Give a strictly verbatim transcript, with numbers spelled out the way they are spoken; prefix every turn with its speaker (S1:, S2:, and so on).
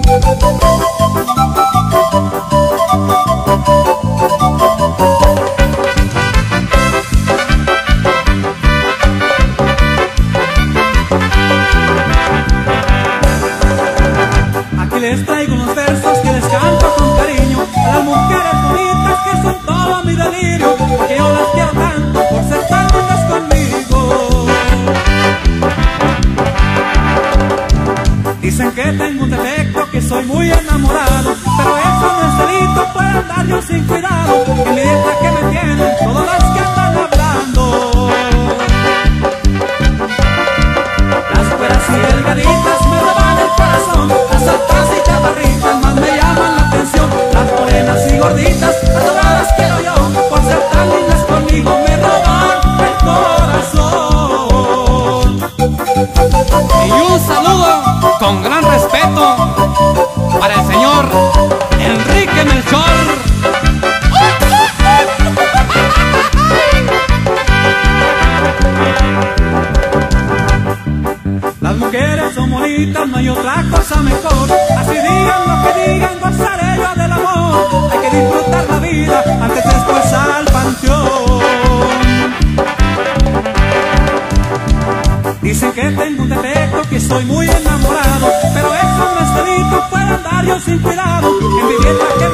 S1: Les traigo unos versos que les canto con cariño a las mujeres bonitas que son todo mi delirio, porque yo las quiero tanto por ser tan lindas conmigo. Dicen que tengo un defecto, que soy muy enamorado, pero eso no es delito, puedo andar yo sin cuidado. En mi dieta que me tienen todas las que andan hablando. Las güeras y delgaditas me roban el corazón, las altas y chaparritas más me llaman la atención. Las morenas y gorditas, a todas las quiero yo, por ser tan lindas conmigo me roban el corazón.
S2: Y un saludo con gran respeto para el señor Enrique Melchor.
S1: Las mujeres son bonitas, no hay otra cosa mejor. Así digan lo que digan, gozaré yo del amor. Hay que disfrutar la vida antes después al panteón. Dicen que tengo un defecto, que soy muy enamorado, pero eso no es delito, puedo andar yo sin cuidado. En mi dieta que